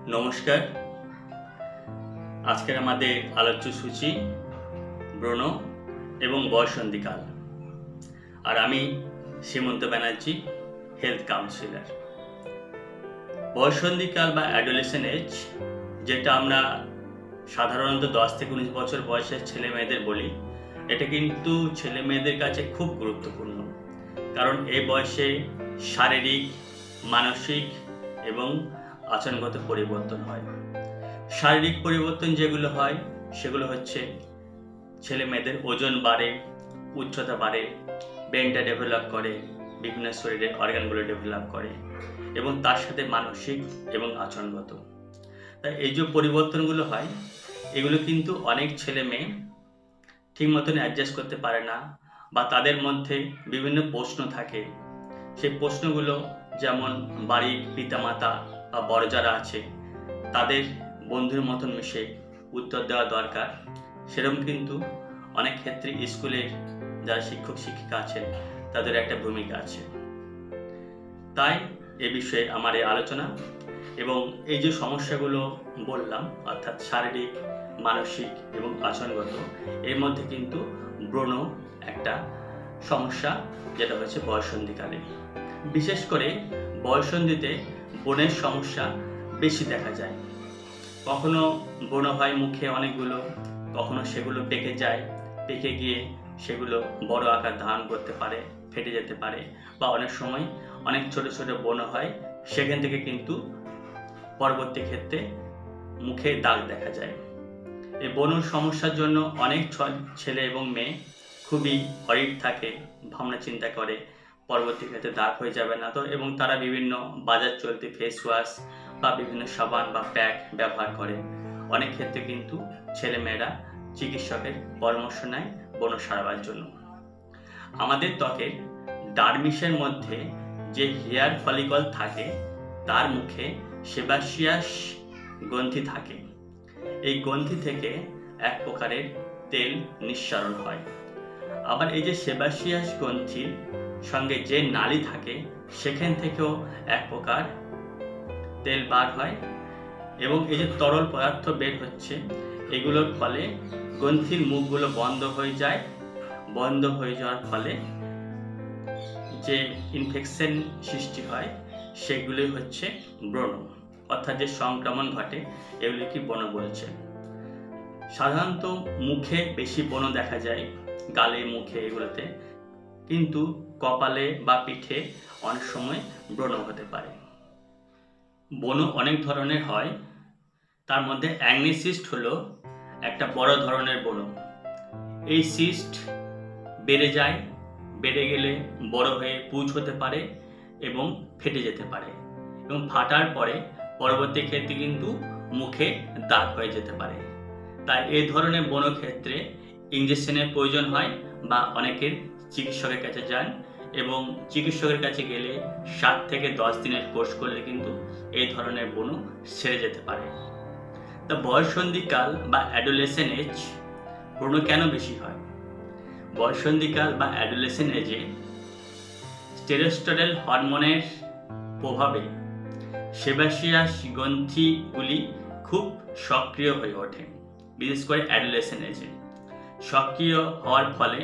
নমস্কার। আজকের আমাদের আলোচ্য সূচি ব্রণ এবং বয়ঃসন্ধিকাল। আর আমি শ্রীমন্ত ব্যানার্জি, হেলথ কাউন্সিলর। বয়ঃসন্ধিকাল বা অ্যাডোলেসেন্ট এজ, যেটা আমরা সাধারণত 10 থেকে 19 বছর বয়সের ছেলে মেয়েদের বলি, এটা কিন্তু ছেলে মেয়েদের কাছে খুব গুরুত্বপূর্ণ। কারণ এই বয়সে শারীরিক, মানসিক এবং আচরণগত পরিবর্তন হয়। শারীরিক পরিবর্তন যেগুলো হয় সেগুলো হচ্ছে ছেলে মেয়েদের ওজন বাড়ে, উচ্চতা বাড়ে, ব্রেনটা ডেভেলপ করে, বিভিন্ন শরীরের অর্গানগুলো ডেভেলপ করে এবং তার সাথে মানসিক এবং আচরণগত। তাই এই যে পরিবর্তনগুলো হয় এগুলো কিন্তু অনেক ছেলে মেয়ে ঠিক মতন অ্যাডজাস্ট করতে পারে না, বা তাদের মধ্যে বিভিন্ন প্রশ্ন থাকে। সেই প্রশ্নগুলো যেমন বাড়ির পিতামাতা বা বড় যারা আছে তাদের বন্ধুর মতন মিশে উত্তর দেওয়া দরকার। সেরকম কিন্তু অনেক ক্ষেত্রে স্কুলের যারা শিক্ষক শিক্ষিকা আছেন তাদের একটা ভূমিকা আছে। তাই এ বিষয়ে আমার এই আলোচনা, এবং এই যে সমস্যাগুলো বললাম অর্থাৎ শারীরিক, মানসিক এবং আচরণগত, এর মধ্যে কিন্তু ব্রণ একটা সমস্যা, যেটা হচ্ছে বয়ঃসন্ধিকালে। বিশেষ করে বয়ঃসন্ধিতে ব্রণের সমস্যা বেশি দেখা যায়। কখনো ব্রণ হয় মুখে অনেকগুলো, কখনো সেগুলো পেকে যায়, পেকে গিয়ে সেগুলো বড় আকার ধারণ করতে পারে, ফেটে যেতে পারে, বা অনেক সময় অনেক ছোট ছোট ব্রণ হয়, সেখান থেকে কিন্তু পরবর্তী ক্ষেত্রে মুখে দাগ দেখা যায়। এই ব্রণের সমস্যার জন্য অনেক ছেলে এবং মেয়ে খুবই অরিড থাকে, ভাবনা চিন্তা করে পরবর্তী ক্ষেত্রে দাগ হয়ে যাবে না তো, এবং তারা বিভিন্ন বাজার চলতি ফেস ওয়াশ বা বিভিন্ন সাবান বা প্যাক ব্যবহার করে। অনেক ক্ষেত্রে কিন্তু ছেলে মেয়েরা চিকিৎসকের পরামর্শ নেয় ব্রণ সারাবার জন্য। আমাদের ত্বকের ডার্মিসের মধ্যে যে হেয়ার ফলিকল থাকে তার মুখে সেবাসিয়াস গ্রন্থি থাকে। এই গ্রন্থি থেকে এক প্রকারের তেল নিঃসরণ হয়। আবার এই যে সেবাসিয়াস গ্রন্থির সঙ্গে যে নালী থাকে সেখান থেকেও এক প্রকার তেল বার হয়, এবং এই যে তরল পদার্থ বের হচ্ছে এগুলোর ফলে গ্রন্থির মুখগুলো বন্ধ হয়ে যায়। বন্ধ হয়ে যাওয়ার ফলে যে ইনফেকশন সৃষ্টি হয় সেগুলোই হচ্ছে ব্রণ, অর্থাৎ যে সংক্রমণ ঘটে এগুলি কি ব্রণ বলছে। সাধারণত মুখে বেশি ব্রণ দেখা যায়, গালে, মুখে, এগুলোতে, কিন্তু কপালে বা পিঠে অনেক সময় ব্রণ হতে পারে। ব্রণ অনেক ধরনের হয়, তার মধ্যে অ্যাকনে সিস্ট হলো একটা বড় ধরনের ব্রণ। এই সিস্ট বেড়ে যায়, বেড়ে গেলে বড় হয়ে পুঁজ হতে পারে এবং ফেটে যেতে পারে, এবং ফাটার পরে পরবর্তী ক্ষেত্রে কিন্তু মুখে দাগ হয়ে যেতে পারে। তাই এই ধরনের ব্রণ ক্ষেত্রে ইনজেকশনের প্রয়োজন হয়, বা অনেকের চিকিৎসকের কাছে যান, এবং চিকিৎসকের কাছে গেলে 7 থেকে 10 দিনের কোর্স করলে কিন্তু এই ধরনের ব্রণ সেরে যেতে পারে। তা বয়ঃসন্ধিকাল বা অ্যাডোলেসেন্ট এজ ব্রণ কেন বেশি হয়? বয়ঃসন্ধিকাল বা অ্যাডোলেসেন্ট এজে টেস্টোস্টেরন হরমোনের প্রভাবে সেবাসিয়াস গ্রন্থিগুলি খুব সক্রিয় হয়ে ওঠে। বিশেষ করে অ্যাডোলেসেন্ট এজে সক্রিয় হওয়ার ফলে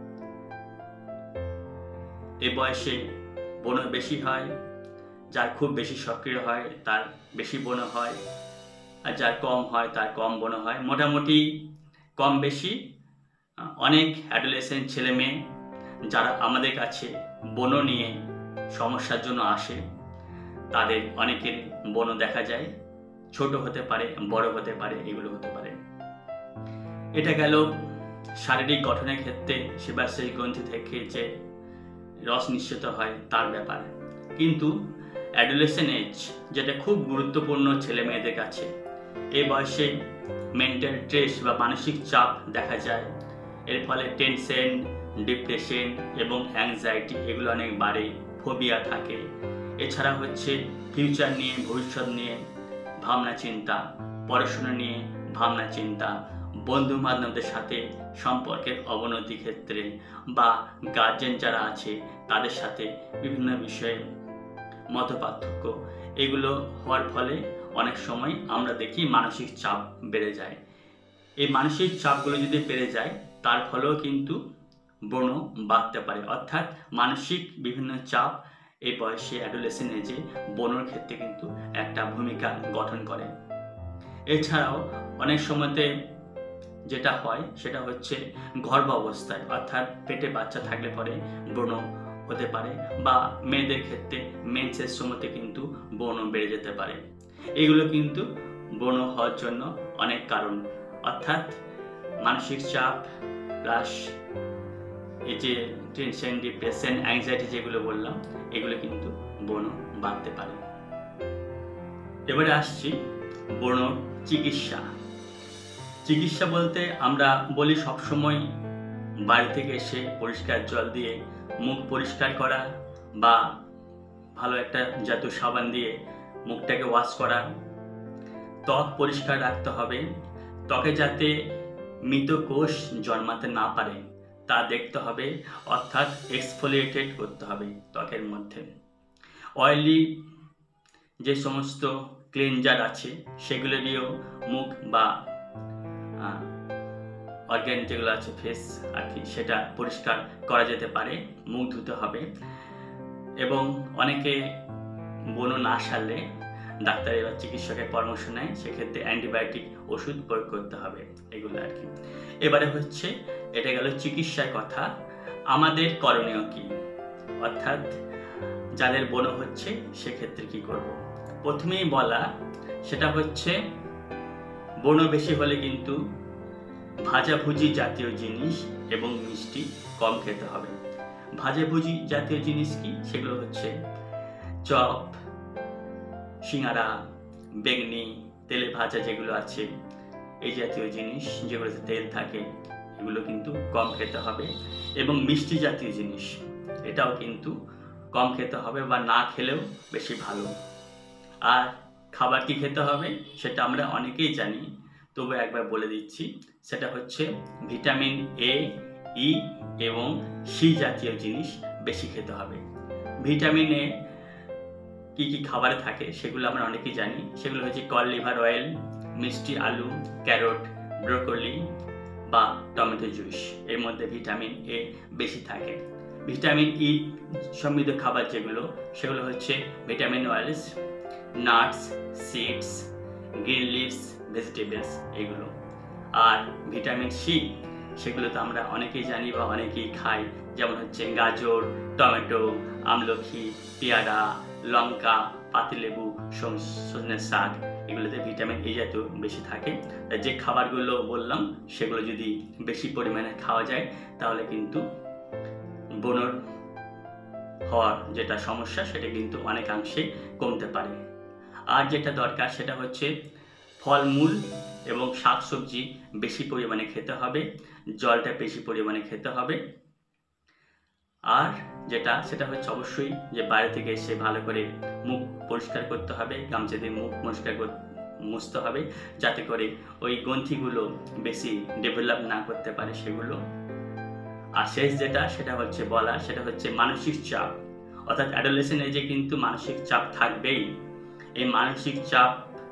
এ বয়সে ব্রণ বেশি হয়। যার খুব বেশি সক্রিয় হয় তার বেশি ব্রণ হয়, আর যার কম হয় তার কম ব্রণ হয়। মোটামুটি কম বেশি অনেক অ্যাডোলেসেন্ট ছেলে মেয়ে যারা আমাদের কাছে ব্রণ নিয়ে সমস্যার জন্য আসে, তাদের অনেকের ব্রণ দেখা যায়। ছোট হতে পারে, বড় হতে পারে, এগুলো হতে পারে। এটা গেল শারীরিক গঠনের ক্ষেত্রে সেবাসিয়াস গ্রন্থি থেকে যে রস নিঃসৃত হয় তার ব্যাপার। কিন্তু অ্যাডোলেসেন্ট এজ যেটা খুব গুরুত্বপূর্ণ ছেলে মেয়েদের কাছে, এই বয়সে মেন্টাল স্ট্রেস বা মানসিক চাপ দেখা যায়। এর ফলে টেনশন, ডিপ্রেশন এবং অ্যাংজাইটি এগুলো অনেক বাড়ে, ফোবিয়া থাকে। এছাড়া হচ্ছে ফিউচার নিয়ে, ভবিষ্যৎ নিয়ে ভাবনা চিন্তা, পড়াশোনা নিয়ে ভাবনা চিন্তা, বন্ধু বান্ধবদের সাথে সম্পর্কের অবনতি ক্ষেত্রে, বা গার্জেন যারা আছে তাদের সাথে বিভিন্ন বিষয়ে মতপার্থক্য, এগুলো হওয়ার ফলে অনেক সময় আমরা দেখি মানসিক চাপ বেড়ে যায়। এই মানসিক চাপগুলো যদি বেড়ে যায় তার ফলেও কিন্তু ব্রণ বাড়তে পারে, অর্থাৎ মানসিক বিভিন্ন চাপ এই বয়সে অ্যাডোলেসেন্ট এজে ব্রণের ক্ষেত্রে কিন্তু একটা ভূমিকা গঠন করে। এছাড়াও অনেক সময়তে যেটা হয় সেটা হচ্ছে গর্ভ অবস্থায়, অর্থাৎ পেটে বাচ্চা থাকলে পরে ব্রণ হতে পারে, বা মেয়েদের ক্ষেত্রে মেন্সের সময়তে কিন্তু ব্রণ বেড়ে যেতে পারে। এগুলো কিন্তু ব্রণ হওয়ার জন্য অনেক কারণ, অর্থাৎ মানসিক চাপ প্লাস এই যে টেনশন, ডিপ্রেশন, অ্যাংজাইটি যেগুলো বললাম, এগুলো কিন্তু ব্রণ বাড়তে পারে। এবারে আসছি ব্রণ চিকিৎসা। চিকিৎসা বলতে আমরা বলি সবসময় বাড়ি থেকে এসে পরিষ্কার জল দিয়ে মুখ পরিষ্কার করা, বা ভালো একটা জাতীয় সাবান দিয়ে মুখটাকে ওয়াশ করা, ত্বক পরিষ্কার রাখতে হবে, ত্বকে যাতে মৃত কোষ জন্মাতে না পারে তা দেখতে হবে, অর্থাৎ এক্সফোলিয়েটেড করতে হবে ত্বকের মধ্যে। অয়েলি যে সমস্ত ক্লিনজার আছে সেগুলো দিয়েও মুখ বা অর্গ্যান যেগুলো আছে ফেস আর কি, সেটা পরিষ্কার করা যেতে পারে, মুখ ধুতে হবে। এবং অনেকে ব্রণ না সারলে ডাক্তারের বা চিকিৎসকের পরামর্শ নেয়, সেক্ষেত্রে অ্যান্টিবায়োটিক ওষুধ প্রয়োগ করতে হবে, এগুলো আর কি। এবারে হচ্ছে এটা গেল চিকিৎসার কথা, আমাদের করণীয় কি, অর্থাৎ যাদের ব্রণ হচ্ছে সেক্ষেত্রে কি করব। প্রথমেই বলা সেটা হচ্ছে ব্রণ বেশি হলে কিন্তু ভাজাভুজি জাতীয় জিনিস এবং মিষ্টি কম খেতে হবে। ভাজাভুজি জাতীয় জিনিস কি, সেগুলো হচ্ছে চপ, সিঙ্গারা, বেগনি, তেলে ভাজা যেগুলো আছে, এই জাতীয় জিনিস যেগুলোতে তেল থাকে এগুলো কিন্তু কম খেতে হবে। এবং মিষ্টি জাতীয় জিনিস এটাও কিন্তু কম খেতে হবে, বা না খেলেও বেশি ভালো। আর খাবার কি খেতে হবে সেটা আমরা অনেকেই জানি, তবু একবার বলে দিচ্ছি, সেটা হচ্ছে ভিটামিন এ, ই এবং সি জাতীয় জিনিস বেশি খেতে হবে। ভিটামিন এ কি কি খাবারে থাকে সেগুলো আমরা অনেকেই জানি, সেগুলো হচ্ছে কল লিভার অয়েল, মিষ্টি আলু, ক্যারট, ব্রোকলি বা টমেটো জুস, এর মধ্যে ভিটামিন এ বেশি থাকে। ভিটামিন ই সমৃদ্ধ খাবার যেগুলো, সেগুলো হচ্ছে vitamin oils, nuts, seeds, green leaves, vegetables এগুলো। আর ভিটামিন সি সেগুলো তো আমরা অনেকেই জানি বা অনেকেই খাই, যেমন হচ্ছে গাজর, টমেটো, আমলকি, পেয়ারা, লঙ্কা, পাতিলেবু, সজনের শাক, এগুলোতে ভিটামিন এ জাতীয় বেশি থাকে। যে খাবারগুলো বললাম সেগুলো যদি বেশি পরিমাণে খাওয়া যায় তাহলে কিন্তু ব্রণ হওয়ার যেটা সমস্যা সেটা কিন্তু অনেকাংশে কমতে পারে। আর যেটা দরকার সেটা হচ্ছে ফলমূল এবং শাকসবজি বেশি পরিমাণে খেতে হবে, জলটা বেশি পরিমাণে খেতে হবে। আর যেটা সেটা হচ্ছে অবশ্যই যে বাইরে থেকে এসে ভালো করে মুখ পরিষ্কার করতে হবে, গামছা দিয়ে মুখ পরিষ্কার মুছতে হবে, যাতে করে ওই গ্রন্থিগুলো বেশি ডেভেলপ না করতে পারে সেগুলো। আর শেষ যেটা সেটা হচ্ছে বলা, সেটা হচ্ছে মানসিক চাপ, অর্থাৎ অ্যাডোলেসেন্ট এজে কিন্তু মানসিক চাপ থাকবেই। এই মানসিক চাপ,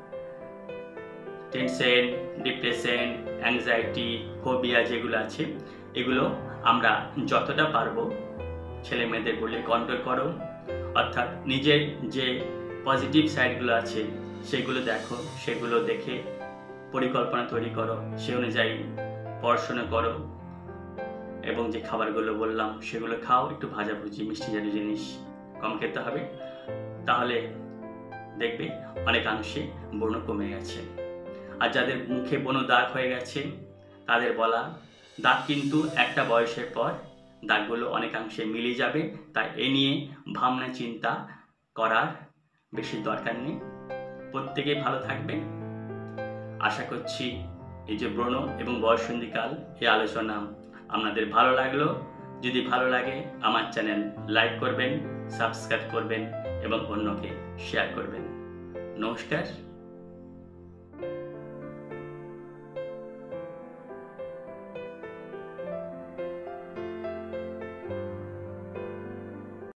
টেনশন, ডিপ্রেশন, অ্যাংজাইটি, ফোবিয়া যেগুলো আছে, এগুলো আমরা যতটা পারবো ছেলে মেয়েদের বলে কন্ট্রোল করো, অর্থাৎ নিজের যে পজিটিভ সাইডগুলো আছে সেগুলো দেখো, সেগুলো দেখে পরিকল্পনা তৈরি করো, সে অনুযায়ী পড়াশোনা করো, এবং যে খাবারগুলো বললাম সেগুলো খাও, একটু ভাজাভুজি মিষ্টি জাতীয় জিনিস কম খেতে হবে, তাহলে দেখবে অনেকাংশে ব্রণ কমে গেছে। আর যাদের মুখে ব্রণ দাগ হয়ে গেছে তাদের বলা, দাগ কিন্তু একটা বয়সের পর দাগগুলো অনেকাংশে মিলে যাবে, তাই এ নিয়ে ভাবনা চিন্তা করার বেশি দরকার নেই। প্রত্যেকে ভালো থাকবে। আশা করছি এই যে ব্রণ এবং বয়ঃসন্ধিকাল এই আলোচনা আপনাদের ভালো লাগলো। যদি ভালো লাগে আমার চ্যানেল লাইক করবেন, সাবস্ক্রাইব করবেন এবং অন্যকে শেয়ার করবেন। নমস্কার।